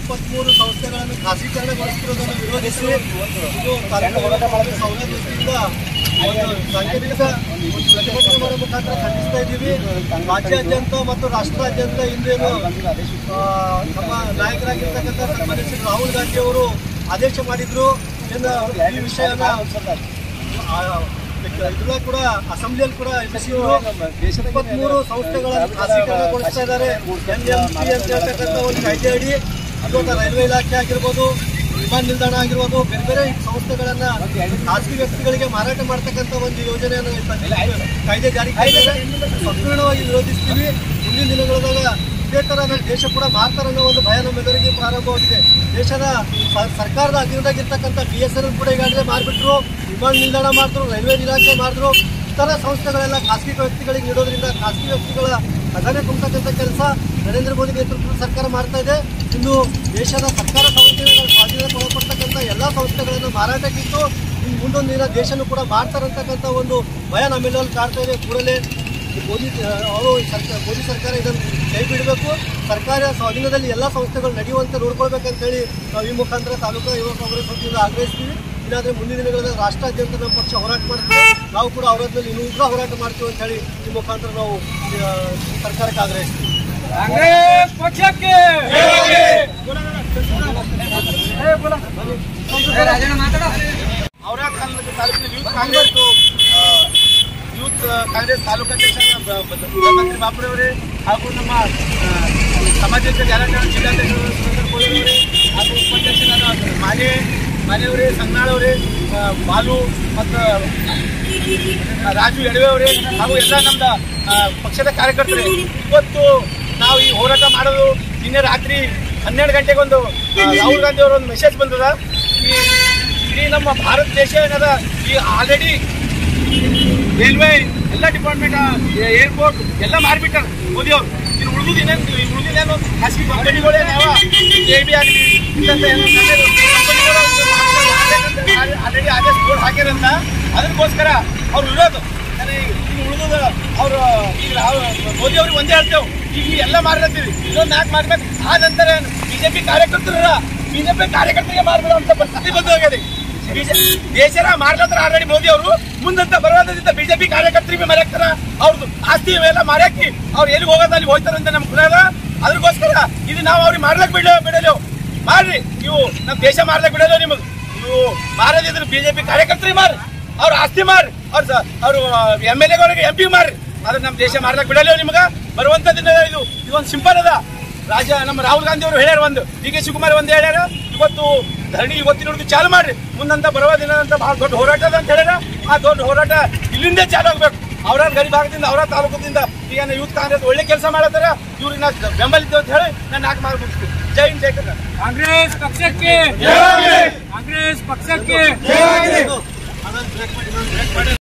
23 ಸಂಸ್ಥೆಗಳನ್ನು ಖಾಸಗೀಕರಣಗೊಳಿಸುವುದನ್ನು ವಿರೋಧಿಸಿ ಇದು ತಾಲೂಕು ಸೌಲಭ್ಯದಿಂದ ಸಾಂಕೇತಿಕ ಪ್ರತಿಭಟನೆ ಮಾಡುವ ಮುಖಾಂತರ ಖಂಡಿಸ್ತಾ ಇದ್ದೀವಿ. ರಾಜ್ಯಾದ್ಯಂತ ಮತ್ತು ರಾಷ್ಟ್ರಾದ್ಯಂತ ಇಂದೇನು ನಮ್ಮ ನಾಯಕರಾಗಿರ್ತಕ್ಕಂಥ ಸನ್ಮಾನ್ಯ ಶ್ರೀ ರಾಹುಲ್ ಗಾಂಧಿ ಅವರು ಆದೇಶ ಮಾಡಿದ್ರು. ಈ ವಿಷಯನ ಇದೆಲ್ಲ ಕೂಡ ಅಸೆಂಬ್ಲಿಯಲ್ಲಿ ಕೂಡ 23 ಸಂಸ್ಥೆಗಳನ್ನು ಖಾಸಗೀಕರಣಗೊಳಿಸ್ತಾ ಇದ್ದಾರೆ. NMP ಅಂತ ಹೇಳ್ತಕ್ಕಂಥ ಒಂದು ಕಾಯ್ದೆ ಅಡಿ ಅದು ರೈಲ್ವೆ ಇಲಾಖೆ ಆಗಿರ್ಬೋದು, ವಿಮಾನ ನಿಲ್ದಾಣ ಆಗಿರ್ಬೋದು, ಬೇರೆ ಬೇರೆ ಸಂಸ್ಥೆಗಳನ್ನ ಖಾಸಗಿ ವ್ಯಕ್ತಿಗಳಿಗೆ ಮಾರಾಟ ಮಾಡ್ತಕ್ಕಂಥ ಒಂದು ಯೋಜನೆಯನ್ನು ಕಾಯ್ದೆ ಜಾರಿ ಸಂಪೂರ್ಣವಾಗಿ ವಿರೋಧಿಸ್ತೀವಿ. ಮುಂದಿನ ದಿನಗಳಾಗ ಇದೇ ತರ ದೇಶ ಕೂಡ ಮಾಡ್ತಾರೆ ಅನ್ನೋ ಒಂದು ಭಯ ನಮ್ಮೆಲ್ಲರಿಗೆ ಪ್ರಾರಂಭವಾಗಿದೆ. ದೇಶದ ಸರ್ಕಾರದ ಅಧೀನದಾಗಿರ್ತಕ್ಕಂಥ BSNL ಕೂಡ ಈಗಾಗಲೇ ಮಾರ್ಬಿಟ್ರು, ವಿಮಾನ ನಿಲ್ದಾಣ ಮಾಡಿದ್ರು, ರೈಲ್ವೆ ಇಲಾಖೆ ಮಾಡಿದ್ರು. ಇತರ ಸಂಸ್ಥೆಗಳೆಲ್ಲ ಖಾಸಗಿ ವ್ಯಕ್ತಿಗಳಿಗೆ ನೀಡೋದ್ರಿಂದ ಖಾಸಗಿ ವ್ಯಕ್ತಿಗಳ ಖಜಾನೆ ತುಂಬತಕ್ಕಂಥ ಕೆಲಸ ನರೇಂದ್ರ ಮೋದಿ ನೇತೃತ್ವದ ಸರ್ಕಾರ ಮಾಡ್ತಾ ಇದೆ. ಇನ್ನು ದೇಶದ ಸರ್ಕಾರ ಸಂಸ್ಥೆಗಳ ಸ್ವಾಧೀನಕ್ಕೆ ಒಳಪಡ್ತಕ್ಕಂಥ ಎಲ್ಲ ಸಂಸ್ಥೆಗಳನ್ನು ಮಾರಾಟಕ್ಕಿತ್ತು ಮುಂದೊಂದು ದಿನ ದೇಶನೂ ಕೂಡ ಮಾಡ್ತಾರಂತಕ್ಕಂಥ ಒಂದು ಭಯ ನಮ್ಮೆಲ್ಲಲ್ಲಿ ಕಾಡ್ತಾ ಇದೆ. ಕೂಡಲೇ ಮೋದಿ ಸರ್ಕಾರ ಇದನ್ನು ಕೈ ಬಿಡಬೇಕು. ಸರ್ಕಾರ ಸ್ವಾಧೀನದಲ್ಲಿ ಎಲ್ಲ ಸಂಸ್ಥೆಗಳು ನಡೆಯುವಂತೆ ನೋಡ್ಕೊಳ್ಬೇಕಂತೇಳಿ ನಾವು ಈ ಮುಖಾಂತರ ತಾಲೂಕು ಯುವ ಕಾಂಗ್ರೆಸ್ ವತಿಯಿಂದ ಆಗ್ರಹಿಸ್ತೀವಿ. ಇಲ್ಲಾಂದರೆ ಮುಂದಿನ ದಿನಗಳಲ್ಲಿ ರಾಷ್ಟ್ರಾದ್ಯಂತ ನಮ್ಮ ಪಕ್ಷ ಹೋರಾಟ ಮಾಡ್ತೀವಿ. ನಾವು ಕೂಡ ಅವರಲ್ಲಿ ಇನ್ನೂ ಉಗ್ರ ಹೋರಾಟ ಮಾಡ್ತೀವಿ ಅಂತ ಹೇಳಿ ಈ ಮುಖಾಂತರ ನಾವು ಸರ್ಕಾರಕ್ಕೆ ಆಗ್ರಹಿಸ್ತೀವಿ. ಕಾಂಗ್ರೆಸ್ ಪಕ್ಷಕ್ಕೆ ಅವರ ತಾಲೂಕಿನ ಯೂತ್ ಕಾಂಗ್ರೆಸ್ ತಾಲೂಕಾಧ್ಯಕ್ಷ ಮಂತ್ರಿ ಬಾಪುರವರೇ ಹಾಗೂ ನಮ್ಮ ಸಮಾಜದ ಜಾಲತಾಣ ಜಿಲ್ಲಾಧ್ಯಕ್ಷರವರೇ ಹಾಗೂ ಉಪಾಧ್ಯಕ್ಷರಾದ ಮಾನೆಯವರೇ, ಸಂಗ್ನಾಳವರೇ, ಬಾಲು ಮತ್ತು ರಾಜು ಎಡವೆ ಅವರೇ ಹಾಗೂ ಎಲ್ಲ ನಮ್ದು ಪಕ್ಷದ ಕಾರ್ಯಕರ್ತರೇ, ಇವತ್ತು ನಾವು ಈ ಹೋರಾಟ ಮಾಡೋದು ನಿನ್ನೆ ರಾತ್ರಿ 12 ಗಂಟೆಗೆ ಒಂದು ರಾಹುಲ್ ಗಾಂಧಿ ಅವರ ಒಂದು ಮೆಸೇಜ್ ಬಂದದ. ಈ ಇಡೀ ನಮ್ಮ ಭಾರತ ದೇಶ ಏನದ ಈ ಆಲ್ರೆಡಿ ರೈಲ್ವೆ ಎಲ್ಲ ಡಿಪಾರ್ಟ್ಮೆಂಟ್, ಏರ್ಪೋರ್ಟ್ ಎಲ್ಲ ಮಾರ್ಬಿಟ್ಟಾರ ಮೋದಿ ಅವರು. ಇನ್ನು ಉಳಿದಿದ್ದೇನು ಖಾಸಗಿ ಕಂಪನಿಗಳೇ JB ಆಗಲಿ ಆಲ್ರೆಡಿ ಆದೇಶ ಬೋರ್ಡ್ ಹಾಕ್ಯಾರಂತ ಅದಕ್ಕೋಸ್ಕರ ಅವ್ರು ಇರೋದು. ಇನ್ನು ಉಳಿದ ಅವರು ಈಗ ಮೋದಿ ಅವ್ರಿಗೆ ಒಂದೇ ಹೇಳ್ತೇವೆ, ಈಗ ಎಲ್ಲ ಮಾರ್ಲತ್ತೀವಿ, ಇನ್ನೊಂದು 4 ಮಾಡ್ಬೇಕು. ಆ ನಂತರ BJP ಕಾರ್ಯಕರ್ತರಿಗೆ ಮಾರ್ಬೇಡ ಅಂತ ಪರಿಸ್ಥಿತಿ ಬಂದು ಹೋಗಿದೆ. ದೇಶನ ಮಾರ್ಲತ್ತಾರ ಆಲ್ರೆಡಿ ಮೋದಿ ಅವರು. ಮುಂದಂತ ಬರೋದ್ರಿಂದ BJP ಕಾರ್ಯಕರ್ತರಿಗೆ ಮರ್ಯಾಕ್ತಾರ, ಅವ್ರದ್ದು ಆಸ್ತಿ ಎಲ್ಲ ಮಾರ್ಯಾಕಿ ಅವ್ರು ಎಲ್ಲಿಗೆ ಹೋಗೋದು ಅಲ್ಲಿ ಹೋಗ್ತಾರಂತ ನಮ್ಗೆ ಗುಣ. ಅದಕ್ಕೋಸ್ಕರ ಇದು ನಾವು ಅವ್ರಿಗೆ ಮಾರ್ಲಕ್ ಬಿಡಲೇವು. ಮಾಡ್ರಿ, ನೀವು ನಮ್ಮ ದೇಶ ಮಾರ್ಲಕ್ ಬಿಡಲ್ಲ. ನಿಮಗೆ ನೀವು ಮಾರದಿದ್ರೆ BJP ಕಾರ್ಯಕರ್ತರಿಗೆ ಮಾರಿ, ಅವ್ರ ಆಸ್ತಿ ಮಾರಿ, ಅವರು MLAಗಳಿಗೆ MP ಮಾರಿ, ಆದ್ರೆ ನಮ್ಮ ದೇಶ ಮಾರ್ಲಕ್ ಬಿಡಲೇವು. ನಿಮ್ಗೆ ಬರುವಂತ ದಿನ ಇದೊಂದು ಸಿಂಪಲ್ ಅದ. ನಮ್ಮ ರಾಹುಲ್ ಗಾಂಧಿ ಅವರು ಹೇಳ್ಯಾರ, ಒಂದು DK ಶಿವಕುಮಾರ್ ಒಂದು ಹೇಳ್ಯಾರ, ಇವತ್ತು ಧರಣಿ ಇವತ್ತಿನ ಚಾಲು ಮಾಡ್ರಿ, ಮುಂದಂತ ಬರುವ ದಿನ ಅಂತ ಬಹಳ ದೊಡ್ಡ ಹೋರಾಟ ಅಂತ ಹೇಳ್ಯಾರ. ಆ ದೊಡ್ಡ ಹೋರಾಟ ಇಲ್ಲಿಂದೇ ಚಾಲು ಆಗ್ಬೇಕು. ಅವರ ಗಡಿ ಭಾಗದಿಂದ, ಅವರ ತಾಲೂಕದಿಂದ ಈಗ ಯೂತ್ ಕಾಂಗ್ರೆಸ್ ಒಳ್ಳೆ ಕೆಲಸ ಮಾಡತ್ತಾರ, ಇವ್ರಿಗೆ ನಾ ಬೆಂಬಲ ಇದ್ದೇವೆ ಅಂತ ಹೇಳಿ ನಾನು 4 ಮಾರ್ಕ್ ಮುಗಿಸ್ತೀನಿ. ಜೈ ಹಿಂದ್, ಜೈ ಕರ್ನಾಟಕ. ಕಾಂಗ್ರೆಸ್ ಪಕ್ಷಕ್ಕೆ, ಕಾಂಗ್ರೆಸ್ ಪಕ್ಷಕ್ಕೆ.